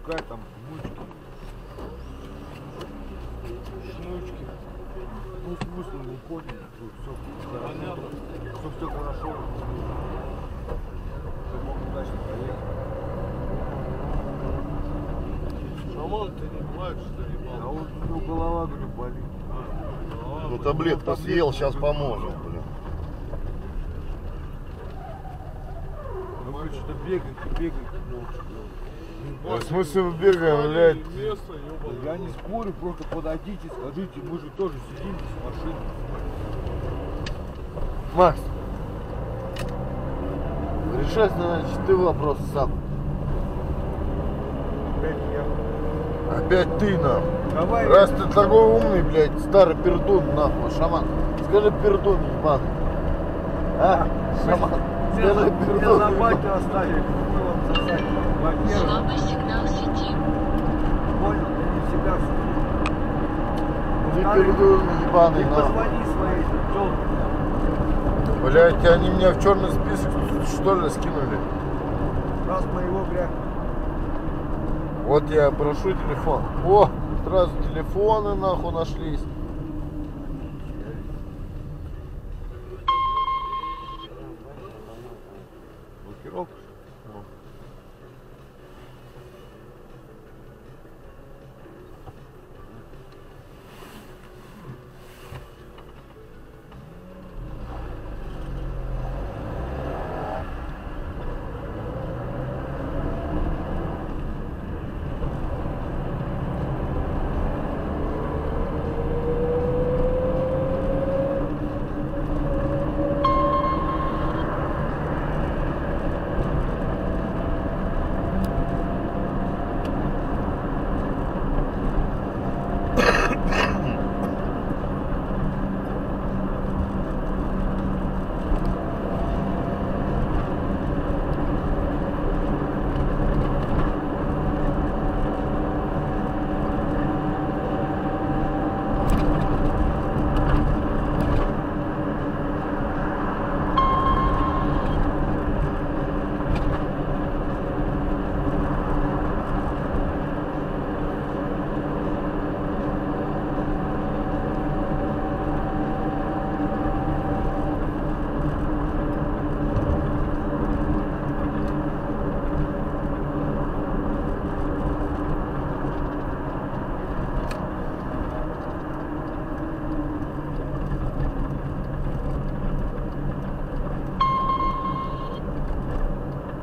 пускай там жмучки, шнучки. Ну смысл не понял, что все хорошо. Ты мог удачно проехать. Шаман, ты не плачешь, что ли? А вот у него голова, говорю, болит. Ну таблетку съел, сейчас поможет, блин. Ну говорит, что бегайте молча. В смысле мы бегаем, блядь? Место, ёбаный. Я не спорю, просто подойдите, скажите, мы же тоже сидим здесь в машине. Макс, решай, значит, ты вопрос сам. Опять я. Опять ты, нахуй. Давай. Раз ты такой умный, блядь, старый пердун, нахуй, шаман. Скажи пердун, ебаный. А, шаман, скажи Меня пердун. на баке оставили, мы вам сосать. Во-первых, Слабый сигнал сети. понял, я не всегда Ты пердун, ебаный, не нахуй. позвони своей тёлке. Блядь, они меня в черный список, что ли, скинули? Раз моего грязь. Вот я прошу телефон. О, сразу телефоны, нахуй, нашлись. Блокировка.